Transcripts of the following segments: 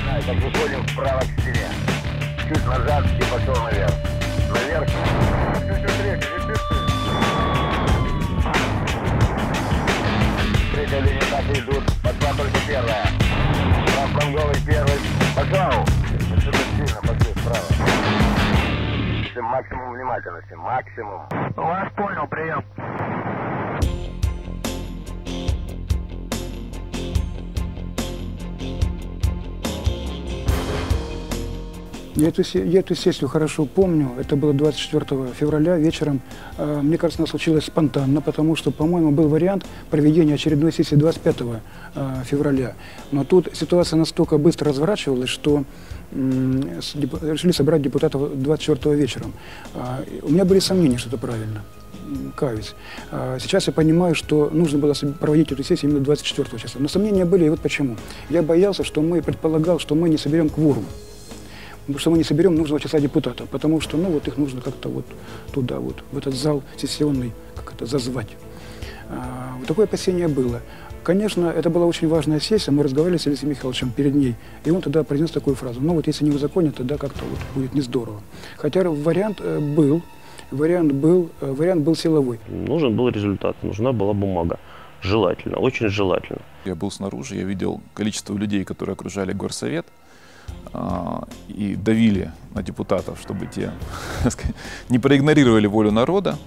Так выходим вправо к стене. Чуть назад и пошел наверх. Наверх. Третья линия так и идут. Пошла только первая. Фланговый первый. Пошел. Отсюда сильно пошли вправо. Максимум внимательности. Максимум. Вас понял, прием. Я эту сессию хорошо помню. Это было 24 февраля вечером. Мне кажется, она случилась спонтанно, потому что, по-моему, был вариант проведения очередной сессии 25 февраля. Но тут ситуация настолько быстро разворачивалась, что решили собрать депутатов 24 вечером. У меня были сомнения, что это правильно. Каюсь. Сейчас я понимаю, что нужно было проводить эту сессию именно 24 числа. Но сомнения были, и вот почему. Я боялся, предполагал, что мы не соберем кворум. Потому что мы не соберем нужного числа депутатов, потому что, ну, вот их нужно как-то вот туда, вот, в этот зал сессионный, как это, зазвать. Вот такое опасение было. Конечно, это была очень важная сессия, мы разговаривали с Алексеем Михайловичем перед ней, и он тогда произнес такую фразу: ну вот если не узаконят, тогда как-то вот будет не здорово. Хотя вариант был силовой. Нужен был результат, нужна была бумага. Желательно, очень желательно. Я был снаружи, я видел количество людей, которые окружали горсовет, и давили на депутатов, чтобы те не проигнорировали волю народа.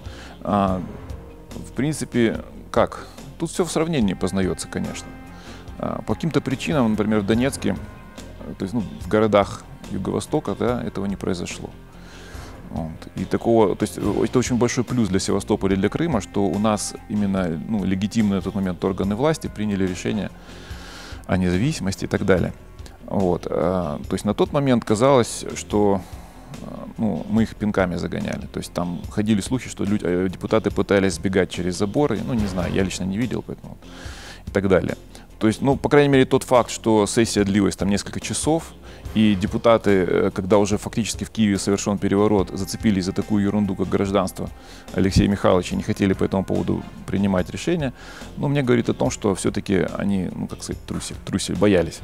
В принципе, как? Тут все в сравнении познается, конечно. По каким-то причинам, например, в Донецке, то есть, ну, в городах Юго-Востока, да, этого не произошло. Вот. И такого, то есть, это очень большой плюс для Севастополя и для Крыма, что у нас именно, ну, легитимные на тот момент органы власти приняли решение о независимости и так далее. Вот. То есть на тот момент казалось, что, ну, мы их пинками загоняли. То есть там ходили слухи, что депутаты пытались сбегать через заборы. Ну, не знаю, я лично не видел, поэтому и так далее. То есть, ну, по крайней мере, тот факт, что сессия длилась там несколько часов, и депутаты, когда уже фактически в Киеве совершен переворот, зацепились за такую ерунду, как гражданство Алексея Михайловича, не хотели по этому поводу принимать решения, ну, мне говорит о том, что все-таки они, ну, как сказать, трусили, боялись.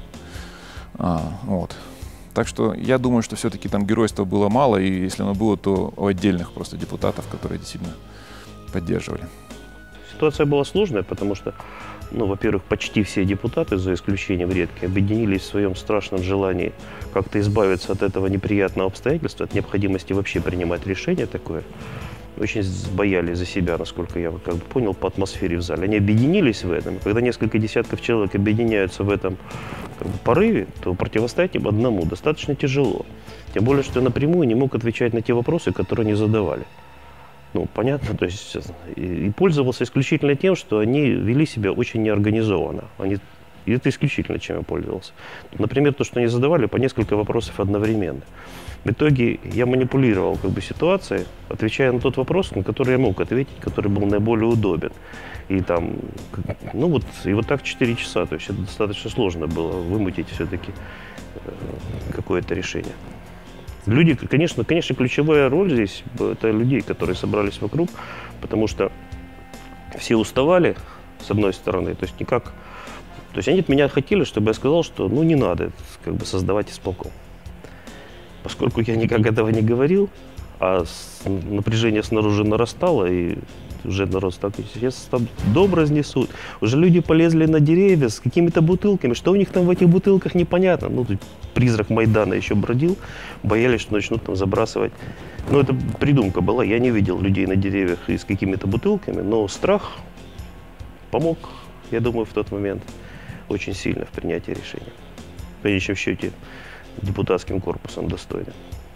Вот. Так что я думаю, что все-таки там геройства было мало, и если оно было, то у отдельных просто депутатов, которые действительно поддерживали. Ситуация была сложная, потому что, ну, во-первых, почти все депутаты, за исключением редких, объединились в своем страшном желании как-то избавиться от этого неприятного обстоятельства, от необходимости вообще принимать решение такое. Очень боялись за себя, насколько я как бы понял по атмосфере в зале. Они объединились в этом. Когда несколько десятков человек объединяются в этом как бы порыве, то противостоять им одному достаточно тяжело. Тем более, что я напрямую не мог отвечать на те вопросы, которые они задавали. Ну, понятно, то есть и пользовался исключительно тем, что они вели себя очень неорганизованно. И это исключительно чем я пользовался. Например, то, что они задавали по несколько вопросов одновременно. В итоге я манипулировал как бы ситуацией, отвечая на тот вопрос, на который я мог ответить, который был наиболее удобен. И там, ну вот, и вот так 4 часа. То есть это достаточно сложно было вымутить все-таки какое-то решение. Люди, конечно, ключевая роль здесь – это людей, которые собрались вокруг, потому что все уставали, с одной стороны, то есть никак… То есть они от меня хотели, чтобы я сказал, что ну не надо как бы создавать исполком. Поскольку я никак этого не говорил, а напряжение снаружи нарастало, и уже народ так, сейчас там дом разнесут, уже люди полезли на деревья с какими-то бутылками, что у них там в этих бутылках непонятно. Ну, тут призрак Майдана еще бродил, боялись, что начнут там забрасывать. Ну, это придумка была, я не видел людей на деревьях и с какими-то бутылками, но страх помог, я думаю, в тот момент очень сильно в принятии решения. В конечном счете, депутатским корпусом достойно.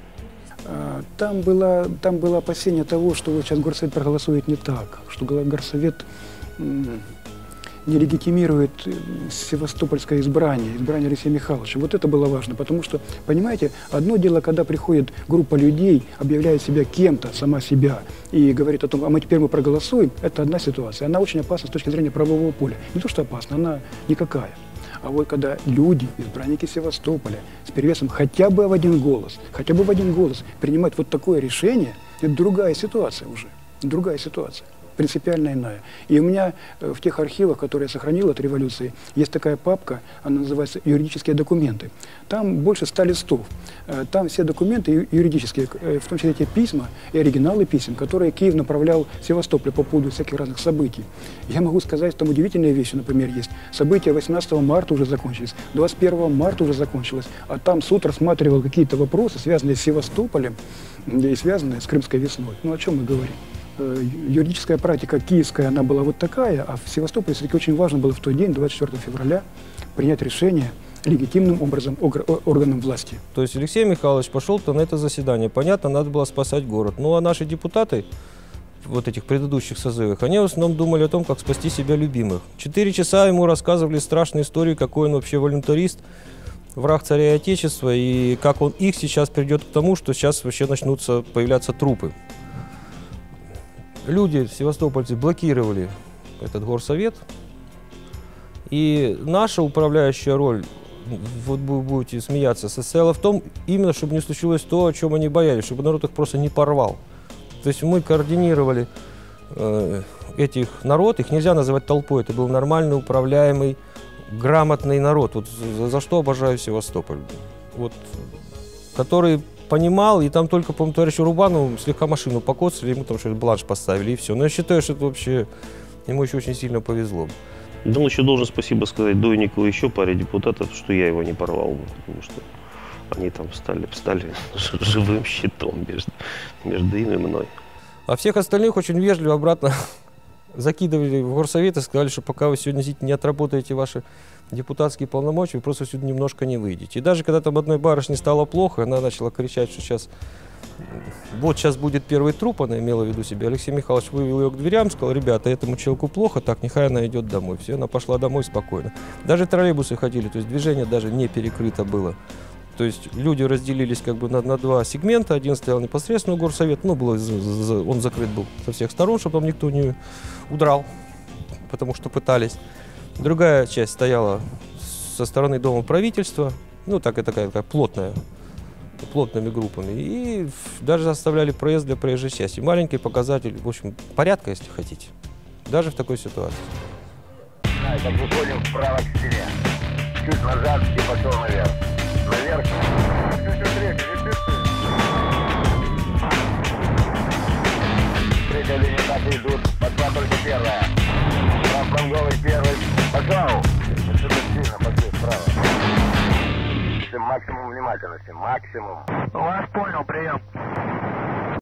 Там было опасение того, что вот сейчас горсовет проголосует не так, что горсовет не легитимирует севастопольское избрание Алексея Михайловича. Вот это было важно, потому что, понимаете, одно дело, когда приходит группа людей, объявляет себя кем-то, сама себя, и говорит о том, а теперь мы проголосуем, это одна ситуация. Она очень опасна с точки зрения правового поля. Не то, что опасна, она никакая. А вот когда люди, избранники Севастополя, с перевесом хотя бы в один голос принимать вот такое решение, это другая ситуация уже, другая ситуация. принципиально иная. И у меня в тех архивах, которые я сохранил от революции, есть такая папка, она называется «Юридические документы». Там больше 100 листов. Там все документы юридические, в том числе те письма и оригиналы писем, которые Киев направлял в Севастополь по поводу всяких разных событий. Я могу сказать, там удивительные вещи, например, есть. События 18 марта уже закончились, 21 марта уже закончилось, а там суд рассматривал какие-то вопросы, связанные с Севастополем и связанные с Крымской весной. Ну, о чем мы говорим? Юридическая практика киевская, она была вот такая, а в Севастополе все-таки очень важно было в тот день, 24 февраля, принять решение легитимным образом органам власти. То есть Алексей Михайлович пошел-то на это заседание. Понятно, надо было спасать город. Ну а наши депутаты вот этих предыдущих созывах, они в основном думали о том, как спасти себя любимых. 4 часа ему рассказывали страшные истории, какой он вообще волюнтарист, враг царя и отечества, и как он их сейчас придет к тому, что сейчас вообще начнутся появляться трупы. Люди, севастопольцы, блокировали этот горсовет, и наша управляющая роль, вот вы будете смеяться, состояла в том, именно, чтобы не случилось то, о чем они боялись, чтобы народ их просто не порвал. То есть мы координировали этих народ, их нельзя называть толпой, это был нормальный, управляемый, грамотный народ, вот за что обожаю Севастополь, вот, который понимал, и там только, по-моему, товарищу Рубанову слегка машину покоцали, ему там что-то бланш поставили, и все. Но я считаю, что это вообще, ему еще очень сильно повезло. Да, еще должен спасибо сказать Дойникову и еще паре депутатов, что я его не порвал, потому что они там встали живым щитом между им и мной. А всех остальных очень вежливо обратно закидывали в горсовет и сказали, что пока вы сегодня не отработаете ваши депутатские полномочия, вы просто сюда немножко не выйдете. И даже когда там одной барышне стало плохо, она начала кричать, что сейчас будет первый труп, она имела в виду себя. Алексей Михайлович вывел ее к дверям, сказал: ребята, этому человеку плохо, так, нехай она идет домой. Все, она пошла домой спокойно. Даже троллейбусы ходили, то есть движение даже не перекрыто было. То есть люди разделились как бы на два сегмента. Один стоял непосредственно у горсовета, ну, он закрыт был со всех сторон, чтобы там никто не удрал, потому что пытались. Другая часть стояла со стороны Дома правительства, ну, такая плотными группами. И даже оставляли проезд для проезжей части. Маленький показатель, в общем, порядка, если хотите, даже в такой ситуации. Так, выходим вправо к стене. Чуть назад и пошел наверх. Наверх. Чуть-чуть реки, не пиши. Третья линия так и идут. Пошла только первая. Франголый первый. Пошел. Что-то сильно пошли вправо. Максимум внимательности. Максимум. Вас понял, прием.